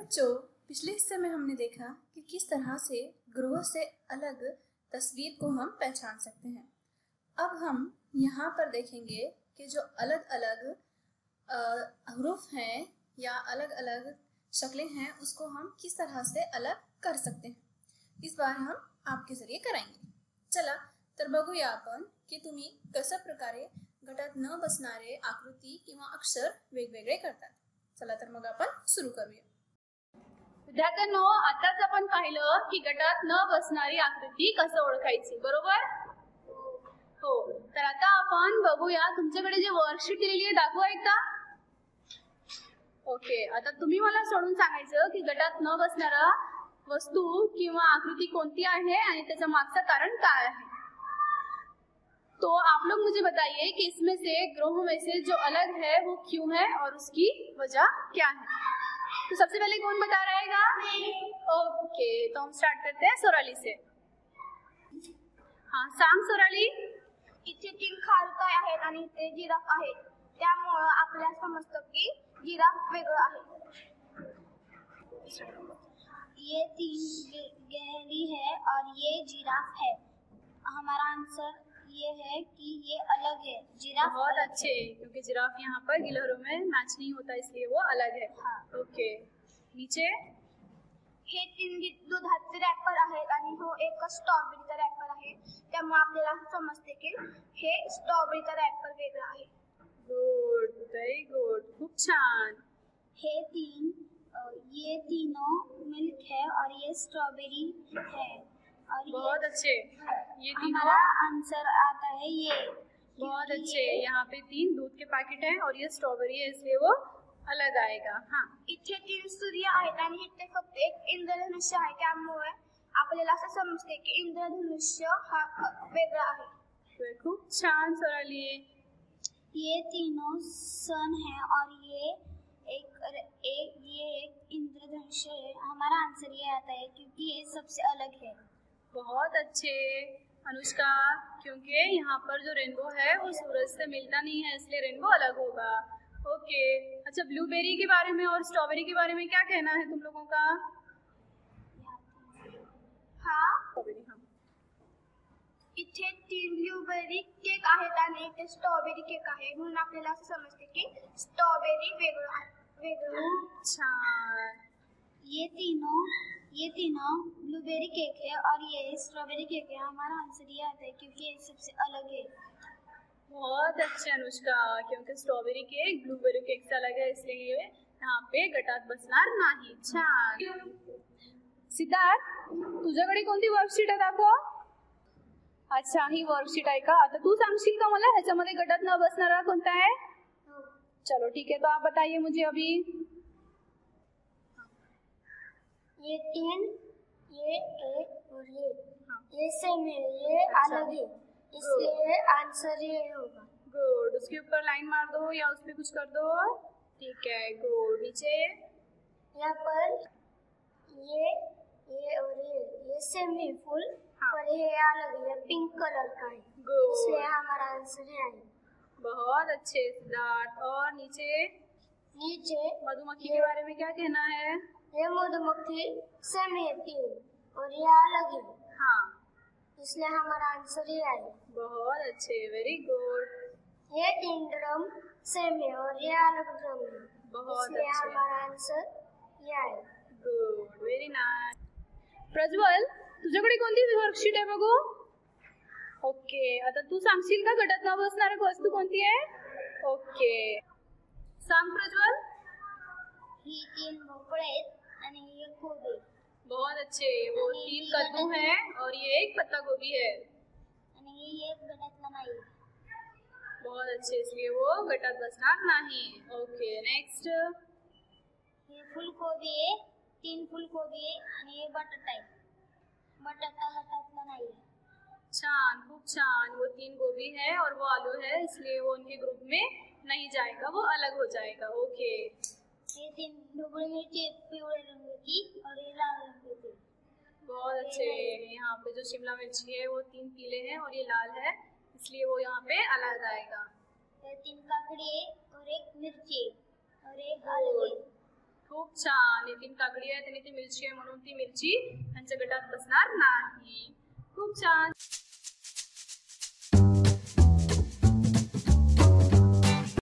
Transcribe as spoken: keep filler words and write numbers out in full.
बच्चों, पिछले हिस्से में हमने देखा कि किस तरह से ग्रहों से अलग तस्वीर को हम पहचान सकते हैं। अब हम यहाँ पर देखेंगे कि जो अलग अलग हरूफ हैं या अलग अलग शक्लें हैं उसको हम किस तरह से अलग कर सकते हैं। इस बार हम आपके जरिए कराएंगे। चला तर बघूया आपण की तुम्ही कशा प्रकारे गटात न बसणारे आकृती किंवा अक्षर वेगवेगळे करतात। चला तर मग आपण सुरू करूया। विद्यार्थ्यांनो, आताच आपण पाहिलं की गटात न बसणारी आकृती कसं ओळखायची, बरोबर? हो, तर आता आपण बघूया तुमच्याकडे जे वर्कशीट दिलेली आहे दाखवू एकदा। ओके, आता तुम्ही मला सोडून सांगायचं की गटात न बसणारा वस्तू किंवा आकृति कोणती आहे आणि त्याचं मागचं कारण काय आहे। तो आप लोग मुझे बताइए कि इसमें से ग्रहों में से जो अलग है वो क्यों है और उसकी वजह क्या है। तो सबसे पहले कौन बता रहेगा? ओके, तो हम स्टार्ट करते हैं सोराली से। हाँ, सांग सोराली। इथे तीन खारुताई आहेत आणि इथे जिराफ आहे, त्यामुळे आपल्याला समजतं की जिराफ वेगळं आहे। ये तीन गहरी है और ये जिराफ है। हमारा आंसर ये है कि ये अलग है, जिराफ। बहुत अच्छे, क्योंकि जिराफ यहाँ पर गिलहरों में मैच नहीं होता इसलिए वो अलग है। हाँ। ओके, नीचे। हे तीन दुधाचे रॅपर आहेत आणि हो एक स्ट्रॉबेरीचा रॅपर आहे, त्यामुळे आपल्याला समजते की हे स्ट्रॉबेरीचा रॅपर वेगळा आहे। गुड, व्हेरी गुड, खूप छान। हे तीन ये तीनों मिल्क है और ये स्ट्रॉबेरी है और बहुत अच्छे, ये तीनों। हमारा आंसर आता है ये। बहुत अच्छे, यहाँ पे तीन दूध के पैकेट हैं और ये स्ट्रॉबेरी है इसलिए वो अलग आएगा। हाँ, इथे तीन सूर्य आहेत आणि इथे फक्त एक इंद्रधनुष्य आहे, त्यामुळे आपल्याला असं समजते की इंद्रधनुष्य हा वेगळा आहे। खूप छान सोराली। ये तीनों सन है और ये एक एक ये एक इंद्रधनुष्य है। हमारा आंसर ये आता है क्योंकि ये सबसे अलग है। बहुत अच्छे अनुष्का, क्योंकि यहाँ पर जो रेनबो है वो सूरज से मिलता नहीं है इसलिए रेनबो अलग होगा। ओके, अच्छा, ब्लूबेरी के बारे में और स्ट्रॉबेरी के बारे में क्या कहना है तुम लोगों का? हाँ, स्ट्रॉबेरी। हाँ, इथे तीन ब्लूबेरी केक आहेत आणि इथे स्ट्रॉबेरी केक आहे, म्हणून आपल्याला असं समजते की स्ट्रॉबेरी वेगळं आहे, वेगळं। अच्छा, ये तीनों ये तीनों ब्लूबेरी केक है और ये स्ट्रॉबेरी केक है। हमारा आंसर ये आता है क्योंकि ये सबसे अलग है। बहुत अच्छे अनुष्का, क्योंकि स्ट्रॉबेरी केक ब्लूबेरी केक से अलग है इसलिए यहाँ पे गटात बसणार नाही। छान। सिद्धार्थ, तुझ्याकडे कोणती वर्कशीट आहे दाखव। अच्छा, ही वर्कशीट आहे का? आता तू सांगशील का मला ह्याच्यामध्ये गटात न बसणारा कोणता है? चलो ठीक है, तो आप बताइए मुझे अभी। ये तीन, ये एक और ये हाँ। ये सेम है, ये अच्छा। अलग है, इसलिए आंसर ये होगा। गुड, उसके ऊपर लाइन मार दो या उस पे कुछ कर दो। ठीक है, गुड। नीचे यहाँ पर ये ये और ये ये सेम है फुल, हाँ। पर ये अलग है, पिंक कलर का है, इसलिए हमारा आंसर है। बहुत अच्छे सिद्धार्थ। और नीचे नीचे मधुमक्खी के बारे में क्या कहना है? ये मधुमक्खी सेम है तीन और ये अलग है, हाँ, इसलिए हमारा आंसर ये है। बहुत अच्छे, वेरी गुड। ये तीन ड्रम सेम है और ये अलग ड्रम है, बहुत इसलिए अच्छे, हमारा आंसर ये है। Good, very nice. प्रज्वल, तुझ्याकडे कोणती वर्कशीट आहे बघू? ओके, आता तू सांगशील का गटात न बसणारी वस्तू कोणती आहे? ओके, सांग प्रज्वल। ही तीन भोपळे आणि ये गोभी। बहुत अच्छे, वो तीन कद्दू हैं और ये एक पत्ता गोभी है आणि ये एक गटातला नाही। बहुत अच्छे, इसलिए वो गटात बसणार नाही। Okay, next. ये फुलकोबी आहे, तीन फुलकोबी आहे आणि ये बटाटा आहे, बटाटा गटातला नाही। छान, खूप छान। वो तीन गोभी है और वो आलू है इसलिए वो उनके ग्रुप में नहीं जाएगा, वो अलग हो जाएगा। ओके, ये तीन ढोबळी मिर्ची पिवळे रंग की और ये लाल रंग की। बहुत अच्छे, यहाँ पे जो शिमला मिर्ची है वो तीन पीले हैं और ये लाल है इसलिए वो यहाँ पे अलग आएगा। ये तीन काकड़ी और एक मिर्ची और एक आलू। खूप छान. नितीन काकडी आहे, त्याने ती मिरची आहे म्हणून ती मिरची त्यांच्या गटात बसणार नाही. खूप छान.